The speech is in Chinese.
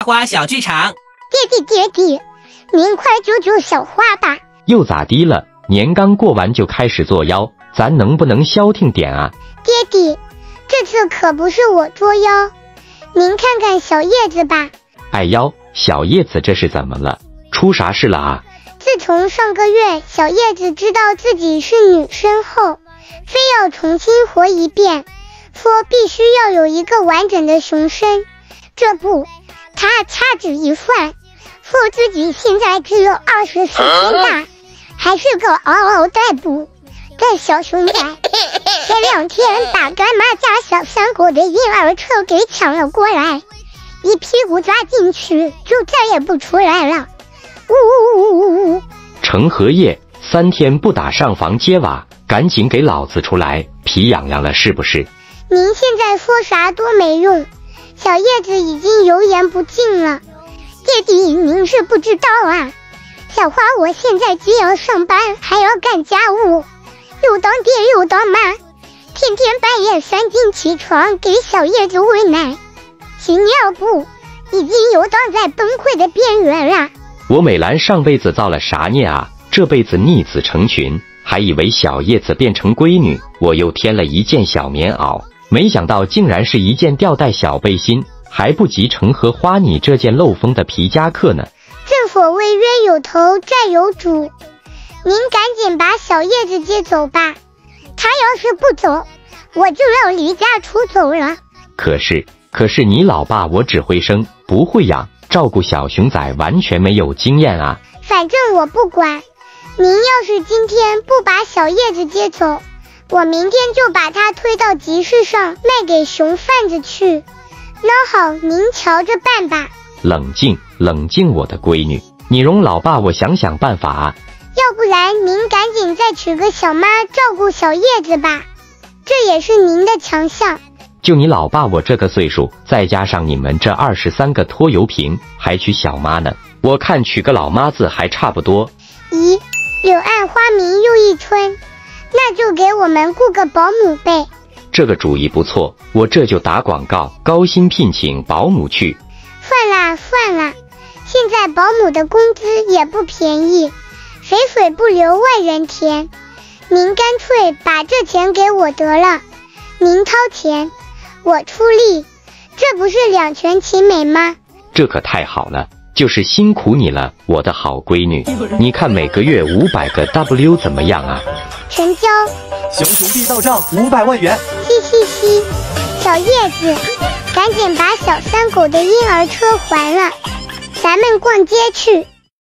花小剧场。 爹地，您快救救小花吧！ 又咋的了？年刚过完就开始作妖，咱能不能消停点啊？ 爹地，这次可不是我作妖，您看看小叶子吧。 哎呦，小叶子这是怎么了？出啥事了啊？ 自从上个月小叶子知道自己是女生后，非要重新活一遍，说必须要有一个完整的雄身。这不，他掐指一算，说自己现在只有24斤大，还是个嗷嗷待哺的小熊仔。前2天把干妈家小3狗的婴儿车给抢了过来，一屁股扎进去就再也不出来了。呜！ 程荷叶，3天不打上房揭瓦，赶紧给老子出来！皮痒痒了是不是？ 您现在说啥都没用，小叶子已经油盐不进了。爹地，您是不知道啊，小花我现在既要上班还要干家务，又当爹又当妈，天天半夜3点起床给小叶子喂奶、洗尿布，已经游荡在崩溃的边缘了。 我美兰上辈子造了啥孽啊？这辈子逆子成群，还以为小叶子变成闺女，我又添了一件小棉袄，没想到竟然是一件吊带小背心，还不及程荷花你这件漏风的皮夹克呢。 正所谓冤有头债有主，您赶紧把小叶子接走吧，他要是不走，我就要离家出走了。 可是你老爸我只会生不会养，照顾小熊仔完全没有经验啊。 反正我不管，您要是今天不把小叶子接走，我明天就把它推到集市上卖给熊贩子去。那好，您瞧着办吧。 冷静我的闺女，你容老爸我想想办法啊。 要不然您赶紧再娶个小妈照顾小叶子吧，这也是您的强项。 就你老爸我这个岁数，再加上你们这23个拖油瓶，还娶小妈呢？我看娶个老妈子还差不多。 咦，柳暗花明又一村，那就给我们雇个保姆呗。 这个主意不错，我这就打广告，高薪聘请保姆去。 算了，现在保姆的工资也不便宜，肥水不流外人田，您干脆把这钱给我得了，您掏钱，我出力，这不是两全其美吗？ 这可太好了，就是辛苦你了，我的好闺女。你看每个月500个 W 怎么样啊？ 成交。 熊币到账500万元。 嘻，小叶子，赶紧把小3狗的婴儿车还了，咱们逛街去。